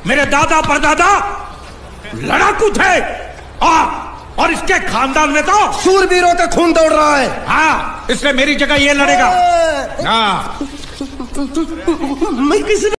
मेरे दादा परदादा लड़ाकू थे और इसके खानदान में तो शूरवीरों का खून दौड़ रहा है। हाँ, इसलिए मेरी जगह ये लड़ेगा। हाँ, मैं किसी